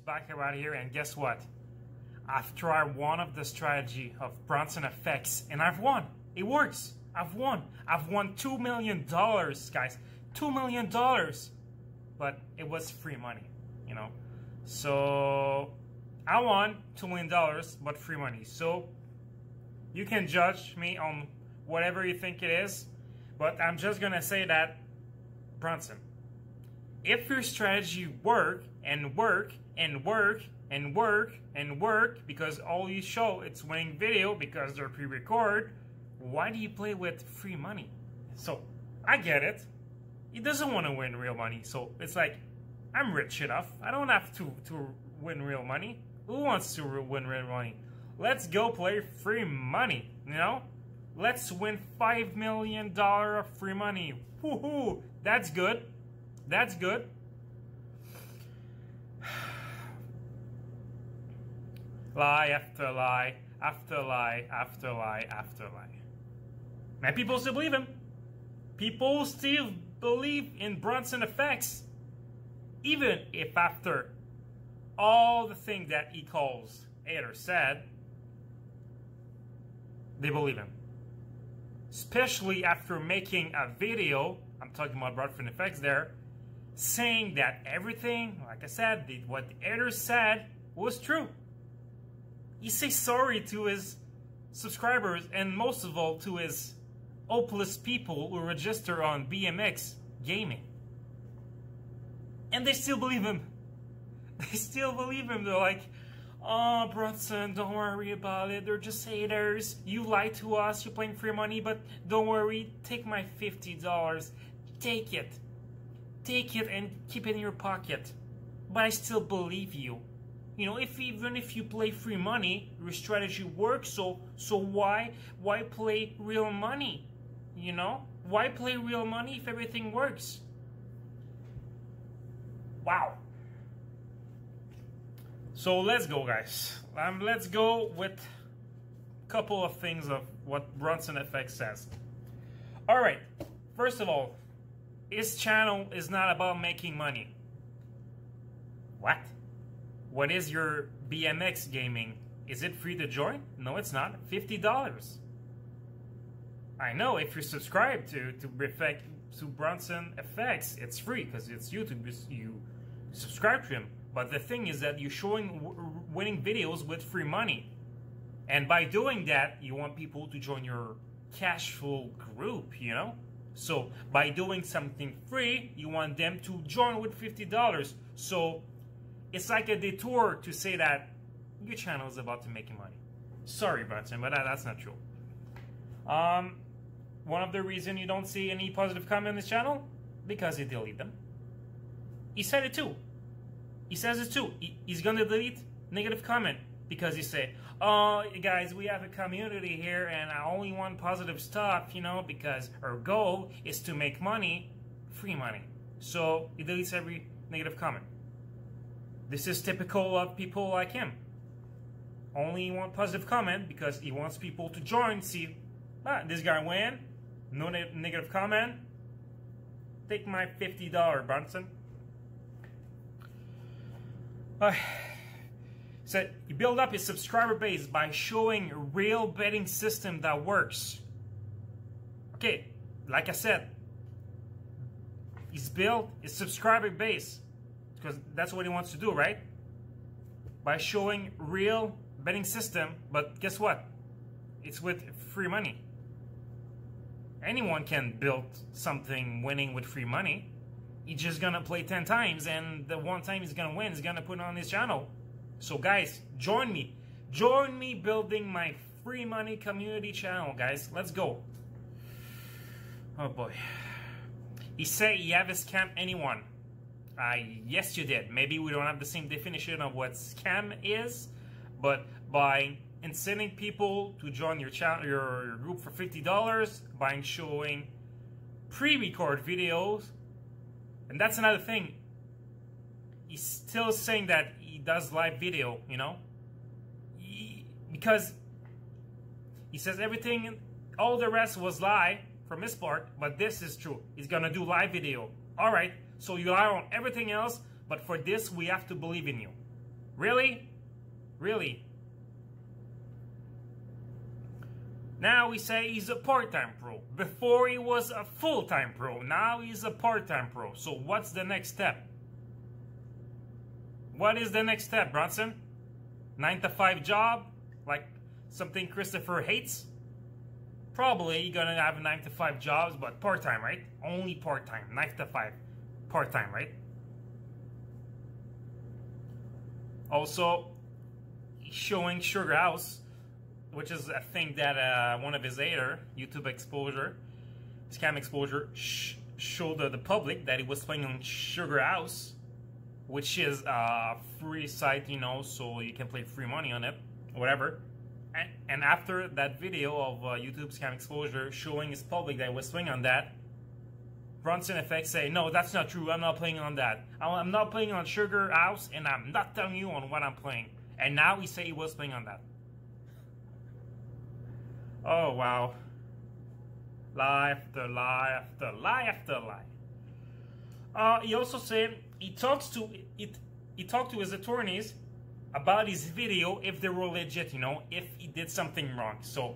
Baccarat here, and guess what? I've tried one of the strategy of Brunson FX, and I've won. It works. I've won. I've won $2 million, guys. $2 million. But it was free money, you know. So I won $2 million, but free money. So you can judge me on whatever you think it is, but I'm just gonna say that, Brunson, if your strategy work and work and work and work and work, because all you show it's winning video because they're pre-record, why do you play with free money? So I get it. He doesn't want to win real money, so it's like, I'm rich enough. I don't have to win real money. Who wants to win real money? Let's go play free money, you know? Let's win $5 million of free money. Woohoo! That's good. That's good. Lie after lie, after lie, after lie, after lie. And people still believe him. People still believe in Brunson FX. Even if after all the things that he calls haters said, they believe him. Especially after making a video, I'm talking about Brunson FX there, saying that everything, like I said, what the haters said was true. He says sorry to his subscribers, and most of all to his hopeless people who register on BMX gaming. And they still believe him. They still believe him. They're like, oh, Brunson, don't worry about it. They're just haters. You lied to us. You're playing free money, but don't worry. Take my $50. Take it. Take it and keep it in your pocket. But I still believe you. You know, even if you play free money, your strategy works. So why play real money? You know, why play real money if everything works? Wow. So let's go, guys. Let's go with a couple of things of what Brunson FX says. All right. First of all, his channel is not about making money. What? What is your BMX gaming? Is it free to join? No, it's not. $50. I know if you're subscribed to Brunson FX, it's free because it's YouTube. You subscribe to him. But the thing is that you're showing winning videos with free money. And by doing that, you want people to join your cashful group, you know? So by doing something free, you want them to join with $50. So it's like a detour to say that your channel is about to make money. Sorry, Brunson, but that's not true. One of the reasons you don't see any positive comment on this channel, because he deleted them. He said it too. He says it too. He's gonna delete negative comment because he say, oh, guys, we have a community here and I only want positive stuff, you know, because our goal is to make money, free money. So he deletes every negative comment. This is typical of people like him. Only want positive comment because he wants people to join, see, this guy win, no negative comment, take my $50, Brunson. So he built up his subscriber base by showing a real betting system that works. Okay, like I said, he's built his subscriber base because that's what he wants to do, right? By showing real betting system, but guess what? It's with free money. Anyone can build something winning with free money. He's just gonna play 10 times, and the one time he's gonna win, he's gonna put it on his channel. So guys, join me. Join me building my free money community channel, guys. Let's go. Oh boy. He said he haven't scammed anyone. Yes, you did. Maybe we don't have the same definition of what scam is, but by inciting people to join your channel, your group for $50, by showing pre-record videos. And that's another thing. He's still saying that he does live video, you know? Because he says everything, all the rest was lie from his part, but this is true. He's gonna do live video. Alright, so you lie on everything else, but for this we have to believe in you. Really? Really? Now we say he's a part-time pro. Before he was a full-time pro. Now he's a part-time pro. So what's the next step? What is the next step, Brunson? 9-to-5 job? Like something Christopher hates? Probably you're gonna have 9-to-5 jobs, but part-time, right? Only part-time. 9-to-5. Part-time, right? Also, showing Sugar House, which is a thing that one of his haters, YouTube exposure, scam exposure, showed the public that he was playing on Sugar House, which is a free site, you know, so you can play free money on it, whatever. And after that video of YouTube scam exposure showing his public that he was playing on that, Brunson FX say, no, that's not true, I'm not playing on that. I'm not playing on Sugar House, and I'm not telling you on what I'm playing. And now he say he was playing on that. Oh, wow. Lie after lie after lie after lie. He also said he talked to his attorneys about his video if they were legit, you know, if he did something wrong. So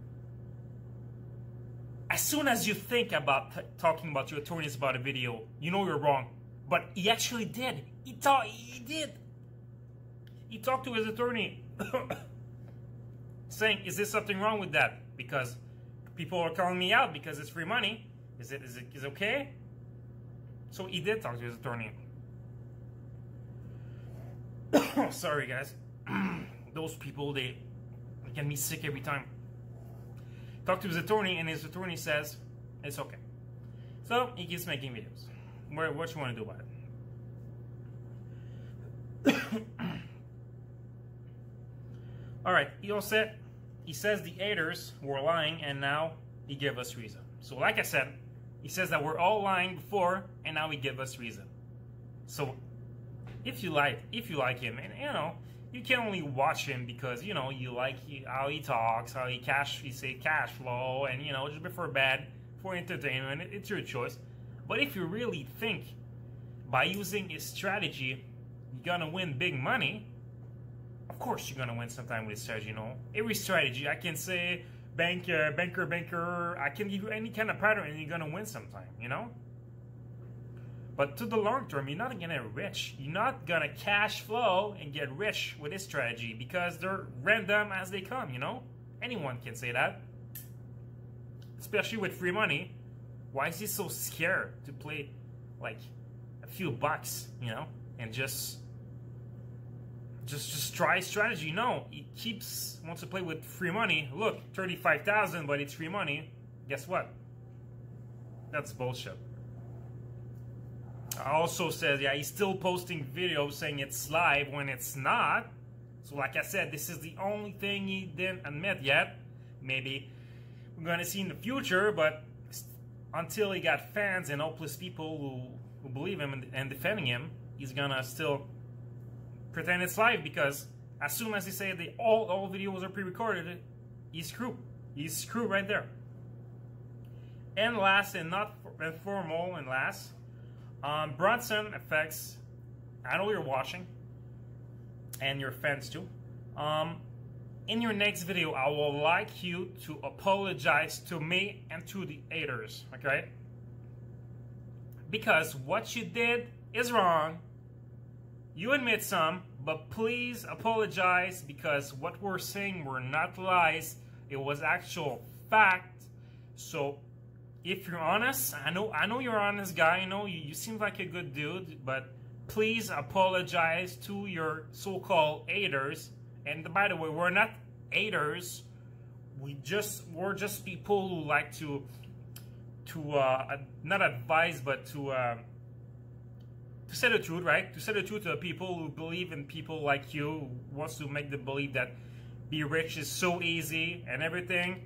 as soon as you think about talking about your attorneys about a video, you know you're wrong. But he actually did. He did. He talked to his attorney saying, is there something wrong with that? Because people are calling me out because it's free money. Is it okay? So he did talk to his attorney. Sorry, guys. Those people, they get me sick every time. Talk to his attorney, and his attorney says it's okay. So he keeps making videos. What you want to do about it? All right. He says the haters were lying, and now he gave us reason. So, like I said, he says that we're all lying before, and now he gave us reason. So, if you like him, and you know, you can only watch him because you know you like how he talks, how he say cash flow, and you know just before bed for entertainment. It's your choice. But if you really think by using his strategy you're gonna win big money, of course you're gonna win sometime with his strategy. You know, every strategy I can say banker. I can give you any kind of pattern, and you're gonna win sometime. You know. But to the long term, you're not gonna get rich. You're not gonna cash flow and get rich with this strategy because they're random as they come, you know? Anyone can say that. Especially with free money. Why is he so scared to play like a few bucks, you know? And just try strategy. No, he wants to play with free money. Look, 35,000, but it's free money. Guess what? That's bullshit. Also says, yeah, he's still posting videos saying it's live when it's not. So like I said, this is the only thing he didn't admit yet. Maybe we're going to see in the future, but until he got fans and hopeless people who believe him and defending him, he's going to still pretend it's live, because as soon as he say that all videos are pre-recorded, he's screwed. He's screwed right there. And last, and not formal, and last, Brunson FX, I know you're watching, and your fans too. In your next video, I would like you to apologize to me and to the haters, okay? Because what you did is wrong. You admit some, but please apologize, because what we're saying were not lies. It was actual fact. So if you're honest, I know you're an honest guy. I know you seem like a good dude, but please apologize to your so-called haters. And by the way, we're not haters. We're just people who like to not advise, but to say the truth, right? To say the truth to people who believe in people like you, who wants to make them believe that be rich is so easy and everything.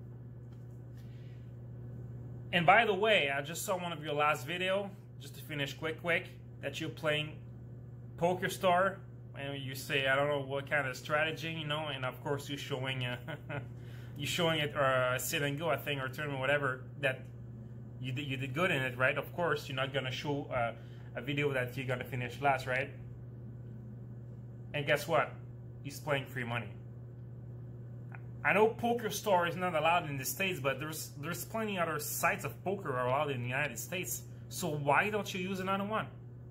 And by the way, I just saw one of your last video, just to finish quick, that you're playing Poker Star, and you say, I don't know what kind of strategy, you know, and of course you're showing it sit and go, I think, or tournament, whatever, that you did good in it, right? Of course, you're not gonna show a video that you're gonna finish last, right? And guess what? He's playing free money. I know Poker Store is not allowed in the States, but there's plenty other sites of poker are allowed in the United States. So why don't you use another one?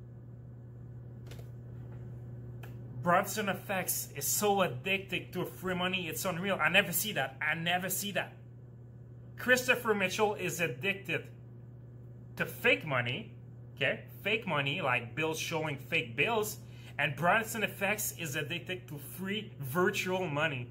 Brunson FX is so addicted to free money, it's unreal. I never see that. I never see that. Christopher Mitchell is addicted to fake money, okay? Fake money, like bills showing fake bills. And Brunson FX is addicted to free virtual money.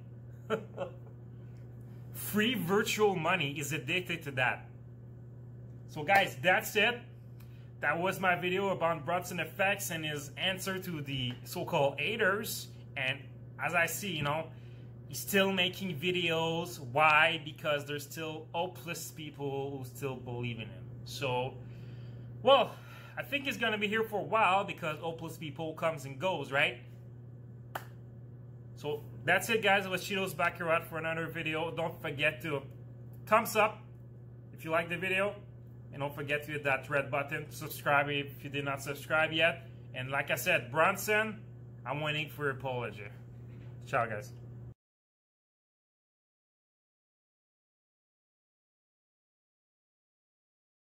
Free virtual money is addicted to that. So guys, that's it. That was my video about Brunson FX and his answer to the so-called haters. And as I see, you know, he's still making videos. Why? Because there's still hopeless people who still believe in him. So, well, I think he's gonna be here for a while because hopeless people comes and goes, right? So that's it, guys. It was Cheetos Baccarat for another video. Don't forget to thumbs up if you like the video. And don't forget to hit that red button. Subscribe if you did not subscribe yet. And like I said, Brunson, I'm waiting for your apology. Ciao, guys.